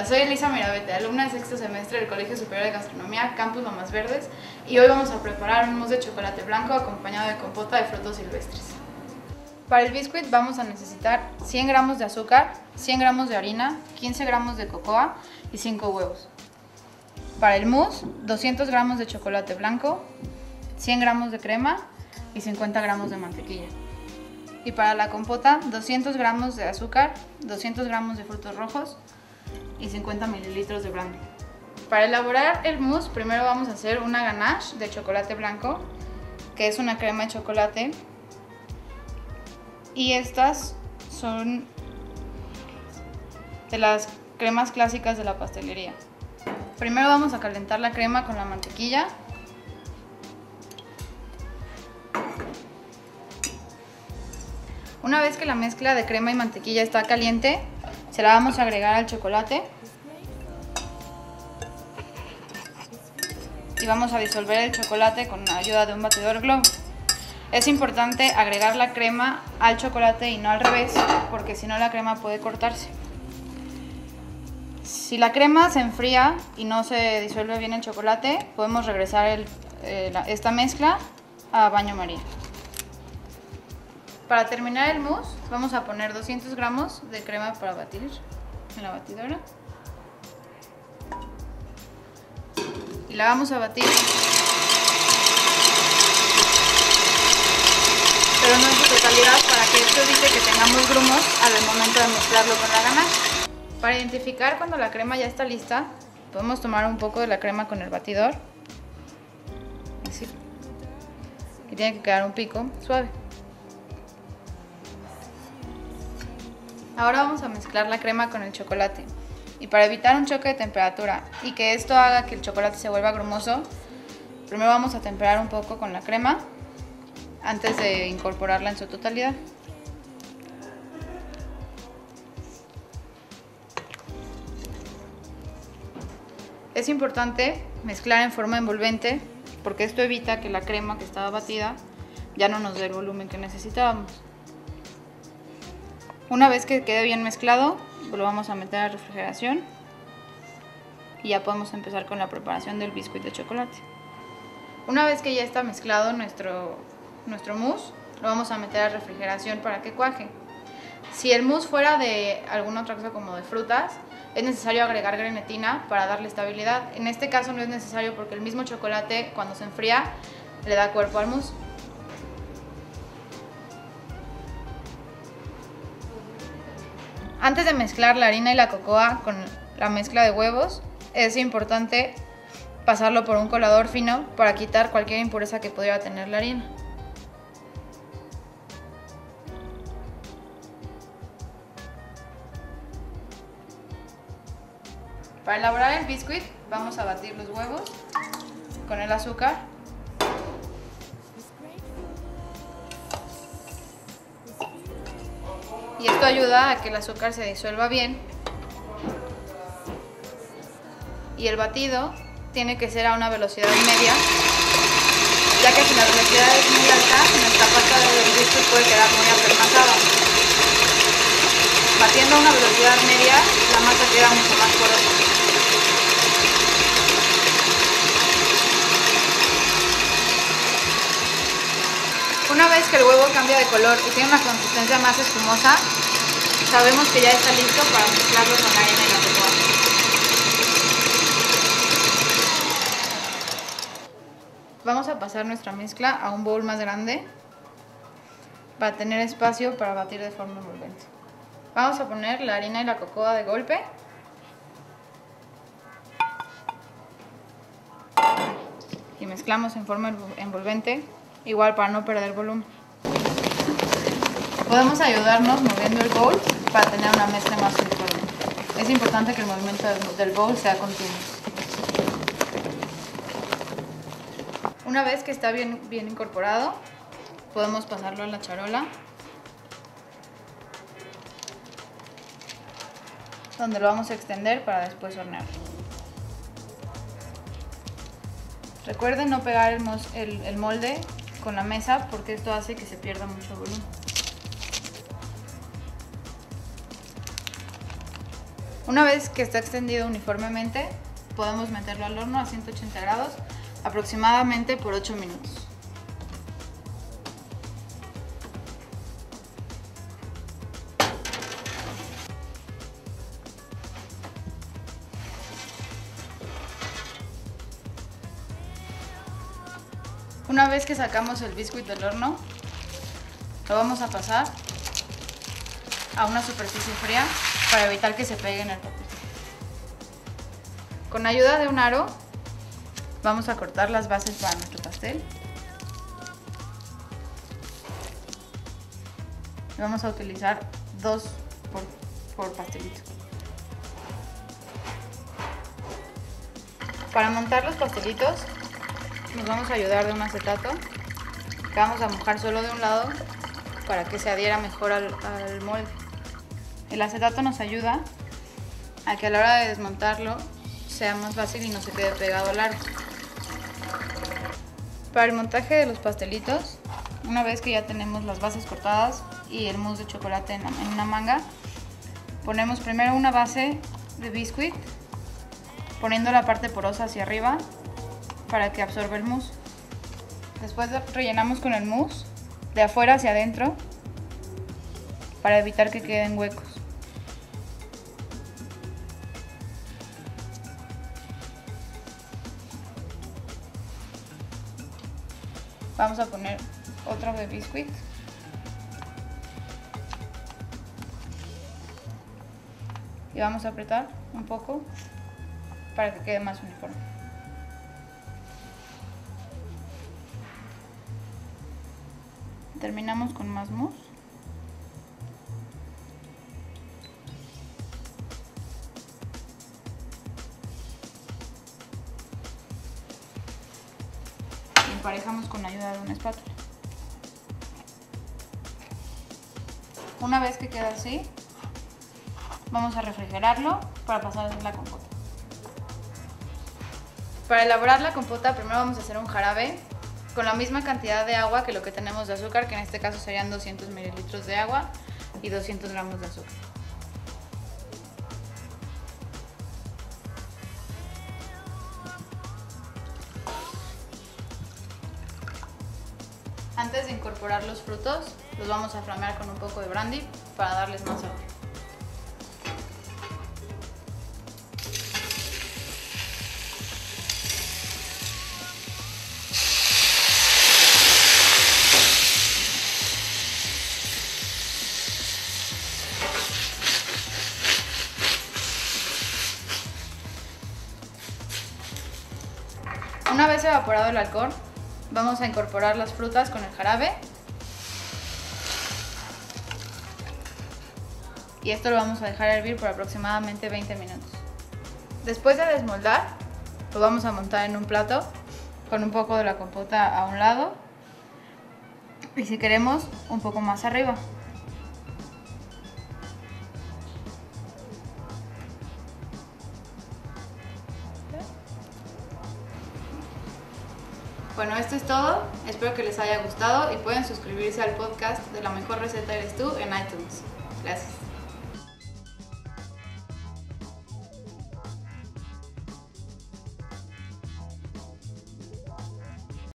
soy Elisa Mirabete, alumna de sexto semestre del Colegio Superior de Gastronomía, Campus Lomas Verdes, y hoy vamos a preparar un mousse de chocolate blanco acompañado de compota de frutos silvestres. Para el biscuit vamos a necesitar 100 gramos de azúcar, 100 gramos de harina, 15 gramos de cocoa y 5 huevos. Para el mousse, 200 gramos de chocolate blanco, 100 gramos de crema y 50 gramos de mantequilla. Y para la compota, 200 gramos de azúcar, 200 gramos de frutos rojos y 50 mililitros de brandy. Para elaborar el mousse, primero vamos a hacer una ganache de chocolate blanco, que es una crema de chocolate. Y estas son de las cremas clásicas de la pastelería. Primero vamos a calentar la crema con la mantequilla. Una vez que la mezcla de crema y mantequilla está caliente, se la vamos a agregar al chocolate. Y vamos a disolver el chocolate con la ayuda de un batidor Glow. Es importante agregar la crema al chocolate y no al revés, porque si no la crema puede cortarse. Si la crema se enfría y no se disuelve bien el chocolate, podemos regresar esta mezcla a baño María. Para terminar el mousse, vamos a poner 200 gramos de crema para batir en la batidora. Y la vamos a batir, pero no en su totalidad, para que esto evite que tengamos grumos al momento de mezclarlo con la ganache. Para identificar cuando la crema ya está lista, podemos tomar un poco de la crema con el batidor. Así. Y tiene que quedar un pico suave. Ahora vamos a mezclar la crema con el chocolate. Y para evitar un choque de temperatura y que esto haga que el chocolate se vuelva grumoso, primero vamos a temperar un poco con la crema antes de incorporarla en su totalidad. Es importante mezclar en forma envolvente porque esto evita que la crema que estaba batida ya no nos dé el volumen que necesitábamos. Una vez que quede bien mezclado, lo vamos a meter a refrigeración y ya podemos empezar con la preparación del biscuit de chocolate. Una vez que ya está mezclado nuestro mousse, lo vamos a meter a refrigeración para que cuaje. Si el mousse fuera de alguna otra cosa como de frutas, es necesario agregar grenetina para darle estabilidad. En este caso no es necesario porque el mismo chocolate, cuando se enfría, le da cuerpo al mousse. Antes de mezclar la harina y la cocoa con la mezcla de huevos, es importante pasarlo por un colador fino para quitar cualquier impureza que pudiera tener la harina. Para elaborar el biscuit vamos a batir los huevos con el azúcar. Y esto ayuda a que el azúcar se disuelva bien. Y el batido tiene que ser a una velocidad media, ya que si la velocidad es muy alta, nuestra pasta del biscuit puede quedar muy apermazada. Batiendo a una velocidad media, la masa queda mucho más porosa. Una vez que el huevo cambia de color y tiene una consistencia más espumosa, sabemos que ya está listo para mezclarlo con la harina y la cocoa. Vamos a pasar nuestra mezcla a un bowl más grande para tener espacio para batir de forma envolvente. Vamos a poner la harina y la cocoa de golpe. Y mezclamos en forma envolvente, igual para no perder volumen. Podemos ayudarnos moviendo el bowl para tener una mezcla más uniforme. Es importante que el movimiento del bowl sea continuo. Una vez que está bien incorporado, podemos pasarlo a la charola, donde lo vamos a extender para después hornear. Recuerden no pegar el molde con la mesa porque esto hace que se pierda mucho volumen. Una vez que está extendido uniformemente, podemos meterlo al horno a 180 grados aproximadamente por 8 minutos. Una vez que sacamos el biscuit del horno, lo vamos a pasar a una superficie fría para evitar que se pegue en el papel. Con ayuda de un aro vamos a cortar las bases para nuestro pastel. Vamos a utilizar 2 por pastelito. Para montar los pastelitos nos vamos a ayudar de un acetato que vamos a mojar solo de un lado para que se adhiera mejor al molde. El acetato nos ayuda a que a la hora de desmontarlo sea más fácil y no se quede pegado al aro. Para el montaje de los pastelitos, una vez que ya tenemos las bases cortadas y el mousse de chocolate en una manga, ponemos primero una base de biscuit poniendo la parte porosa hacia arriba para que absorba el mousse. Después rellenamos con el mousse de afuera hacia adentro para evitar que queden huecos. Vamos a poner otra de biscuit. Y vamos a apretar un poco para que quede más uniforme. Terminamos con más mousse. Y emparejamos con la ayuda de una espátula. Una vez que queda así, vamos a refrigerarlo para pasar a hacer la compota. Para elaborar la compota, primero vamos a hacer un jarabe con la misma cantidad de agua que lo que tenemos de azúcar, que en este caso serían 200 mililitros de agua y 200 gramos de azúcar. Antes de incorporar los frutos, los vamos a flamear con un poco de brandy para darles más sabor. Una vez evaporado el alcohol, vamos a incorporar las frutas con el jarabe y esto lo vamos a dejar hervir por aproximadamente 20 minutos. Después de desmoldar, lo vamos a montar en un plato con un poco de la compota a un lado y, si queremos, un poco más arriba. Bueno, esto es todo. Espero que les haya gustado y pueden suscribirse al podcast de La Mejor Receta Eres Tú en iTunes. Gracias.